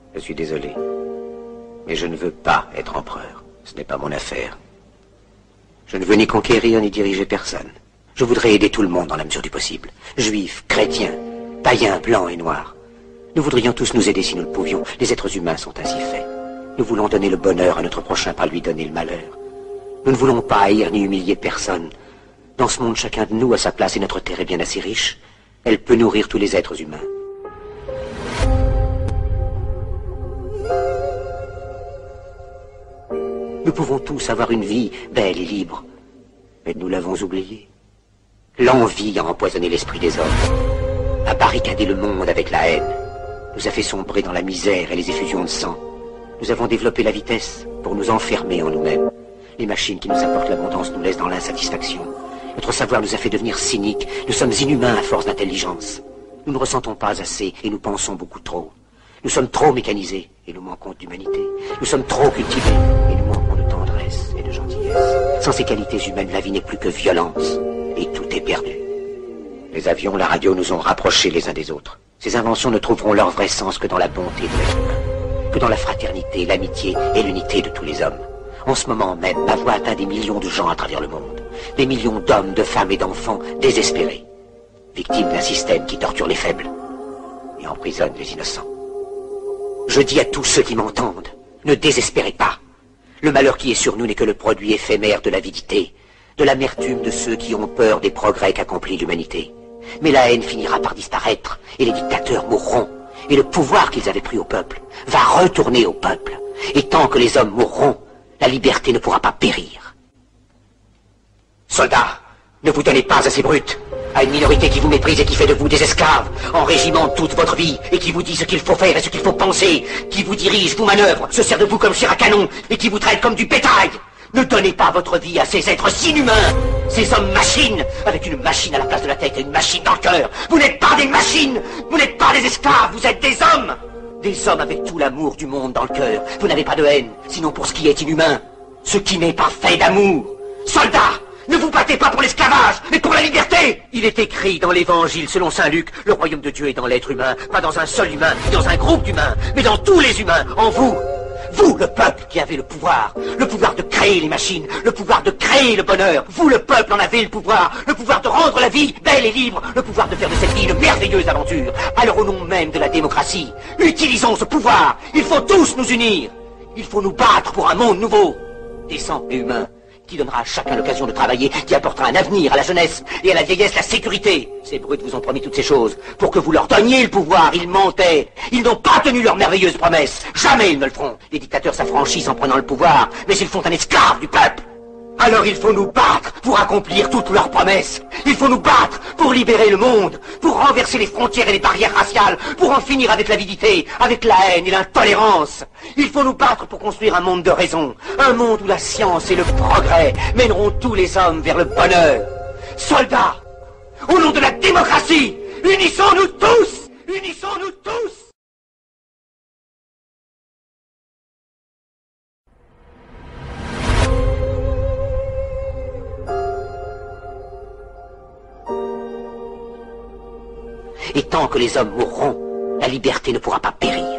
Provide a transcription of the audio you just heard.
Je suis désolé. Mais je ne veux pas être empereur. Ce n'est pas mon affaire. Je ne veux ni conquérir ni diriger personne. Je voudrais aider tout le monde dans la mesure du possible. Juifs, chrétiens, païens, blancs et noirs. Nous voudrions tous nous aider si nous le pouvions. Les êtres humains sont ainsi faits. Nous voulons donner le bonheur à notre prochain par lui donner le malheur. Nous ne voulons pas haïr ni humilier personne. Dans ce monde, chacun de nous a sa place et notre terre est bien assez riche. Elle peut nourrir tous les êtres humains. Nous pouvons tous avoir une vie belle et libre. Mais nous l'avons oublié. L'envie a empoisonné l'esprit des hommes, a barricadé le monde avec la haine, nous a fait sombrer dans la misère et les effusions de sang. Nous avons développé la vitesse pour nous enfermer en nous-mêmes. Les machines qui nous apportent l'abondance nous laissent dans l'insatisfaction. Notre savoir nous a fait devenir cyniques. Nous sommes inhumains à force d'intelligence. Nous ne ressentons pas assez et nous pensons beaucoup trop. Nous sommes trop mécanisés et nous manquons d'humanité. Nous sommes trop cultivés et nous manquons de tendresse et de gentillesse. Sans ces qualités humaines, la vie n'est plus que violence et tout est perdu. Les avions, la radio nous ont rapprochés les uns des autres. Ces inventions ne trouveront leur vrai sens que dans la bonté de l'être humain, que dans la fraternité, l'amitié et l'unité de tous les hommes. En ce moment même, ma voix atteint des millions de gens à travers le monde. Des millions d'hommes, de femmes et d'enfants désespérés, victimes d'un système qui torture les faibles et emprisonne les innocents. Je dis à tous ceux qui m'entendent, ne désespérez pas. Le malheur qui est sur nous n'est que le produit éphémère de l'avidité, de l'amertume de ceux qui ont peur des progrès qu'accomplit l'humanité. Mais la haine finira par disparaître, et les dictateurs mourront, et le pouvoir qu'ils avaient pris au peuple va retourner au peuple. Et tant que les hommes mourront, la liberté ne pourra pas périr. Soldats, ne vous donnez pas à ces brutes, à une minorité qui vous méprise et qui fait de vous des esclaves, en régiment toute votre vie, et qui vous dit ce qu'il faut faire et ce qu'il faut penser, qui vous dirige, vous manœuvre, se sert de vous comme chair à canon, et qui vous traite comme du bétail. Ne donnez pas votre vie à ces êtres inhumains, ces hommes machines, avec une machine à la place de la tête et une machine dans le cœur. Vous n'êtes pas des machines, vous n'êtes pas des esclaves, vous êtes des hommes. Des hommes avec tout l'amour du monde dans le cœur. Vous n'avez pas de haine, sinon pour ce qui est inhumain, ce qui n'est pas fait d'amour. Soldats, ne vous battez pas pour l'esclavage, mais pour la liberté. Il est écrit dans l'évangile selon saint Luc, le royaume de Dieu est dans l'être humain, pas dans un seul humain, ni dans un groupe d'humains, mais dans tous les humains, en vous. Vous, le peuple qui avez le pouvoir de créer les machines, le pouvoir de créer le bonheur. Vous, le peuple, en avez le pouvoir de rendre la vie belle et libre, le pouvoir de faire de cette vie une merveilleuse aventure. Alors au nom même de la démocratie, utilisons ce pouvoir. Il faut tous nous unir. Il faut nous battre pour un monde nouveau, décent et humain, qui donnera à chacun l'occasion de travailler, qui apportera un avenir à la jeunesse et à la vieillesse la sécurité. Ces brutes vous ont promis toutes ces choses pour que vous leur donniez le pouvoir. Ils mentaient. Ils n'ont pas tenu leurs merveilleuses promesses. Jamais ils ne le feront. Les dictateurs s'affranchissent en prenant le pouvoir, mais ils font un esclave du peuple. Alors il faut nous battre pour accomplir toutes leurs promesses. Il faut nous battre pour libérer le monde, pour renverser les frontières et les barrières raciales, pour en finir avec l'avidité, avec la haine et l'intolérance. Il faut nous battre pour construire un monde de raison, un monde où la science et le progrès mèneront tous les hommes vers le bonheur. Soldats, au nom de la démocratie, unissons-nous tous! Unissons-nous tous! Et tant que les hommes mourront, la liberté ne pourra pas périr.